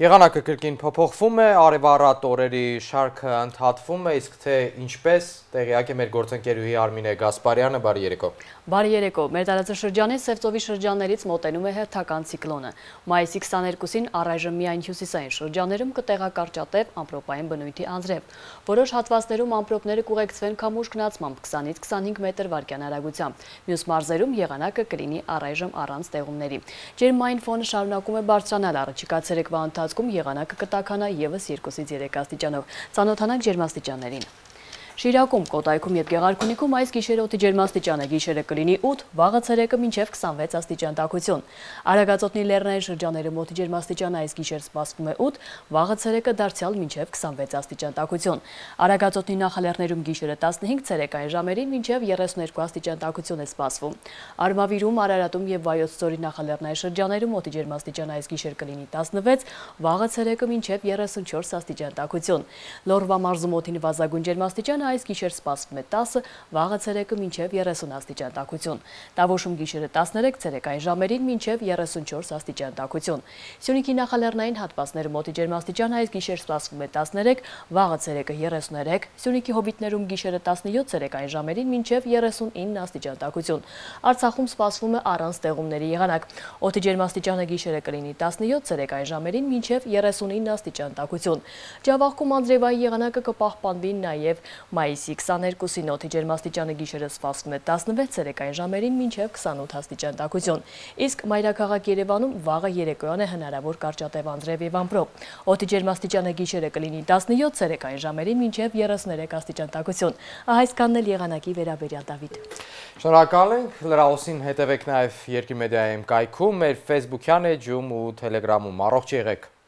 Եղանակը կրկին փոփոխվում է, արևառատ օրերի շարքը ընդհատվում է, իսկ թե ինչպես տեղյակ է մեր գործընկերուհի Արմինե Գասպարյանը, բարի երեկո։ Բարի երեկո, մեր տարածաշրջանի Սևծովի շրջաններից մոտենում է հերթական ցիկլոնը։ Մայիսի 22-ին առայժմ միայն հյուսիսային շրջաններում կտեղակարճատև ամպրոպային բնույթի անձրև։ Որոշ հատվածներում ամպրոպները կուղեկցվեն քամուշ գնացմամբ 20-ից 25 մետր վարկյան արագությամբ։ Մյուս մարզերում եղանակը կլինի առայժմ առանց տեղումների։ Ջերմային ֆոնը շարունակում է բարձրանալ, առաջիկա ցերեկվա ընթացքում եղանակը կտաքանա ևս 2-ից 3 աստիճանով։ Ծանոթանանք ջերմաստիճաններին։ Շիրակում, Կոտայքում և Գեղարքունիքում այս գիշերը օդի ջերմաստիճանը գիշերը կլինի 8, վաղը ցերեկը մինչև 26 աստիճան տաքություն։ Արագածոտնի լեռնային շրջաններում օդի ջերմաստիճանը այս գիշեր սպասվում է 8, վաղը ցերեկը դարձյալ մինչև 26 աստիճան տաքություն։ Արագածոտնի նախալեռներում գիշերը 15, ցերեկային ժամերին մինչև 32 աստիճան տաքություն է սպասվում։ Արմավիրում, Արարատում և Վայոց ձորի նախալեռնային շրջաներում օդի ջերմաստիճանը այս գիշեր կլինի 16, վաղը ցերեկը մինչև 34 աստիճան տաքություն։ Լոռվա մարզում օդի նվազագույն ջերմաստիճանը այս գիշեր սպասվում է 10, վաղը ցերեկը մինչև 30 աստիճան տաքություն։ Տավուշում գիշերը 13, ցերեկային ժամերին մինչև 34 աստիճան տաքություն։ Սյունիքի նախալեռնային հատվածներում օդի ջերմաստիճանը այս գիշեր սպասվում է 13, վաղը ցերեկը 33, Սյունիքի հոբիտներում գիշերը 17, ցերեկային ժամերին մինչև 39 աստիճան տաքություն։ Արցախում սպասվում է առանց տեղումների եղանակ։ Օդի ջերմաստիճանը գիշերը կլինի 17, ցերեկային ժամերին մինչև 39 աստիճան տաքություն։ Ջավախքում անձրևային եղանակը կպահպանվի նաև մայիսի 22-ին օդի ջերմաստիճանը գիշերը սպասվում է 16, ցերեկային ժամերին մինչև 28 աստիճան տաքություն։ Իսկ մայրաքաղաք Երևանում վաղը երեկոյան է հնարավոր կարճատև անձրև և ամպրոպ։ Օդի ջերմաստիճանը գիշերը կլինի 17, ցերեկային ժամերին մինչև 33 աստիճան տաքություն։ Այսքանն էլ եղանակի վերաբերյալ, Դավիթ։ Շնորհակալ ենք, լրահոսին հետևեք նաև Երկիր մեդիայի կայքում, մեր Facebook-յան էջում ու Telegram-ում։ Առողջ եղեք։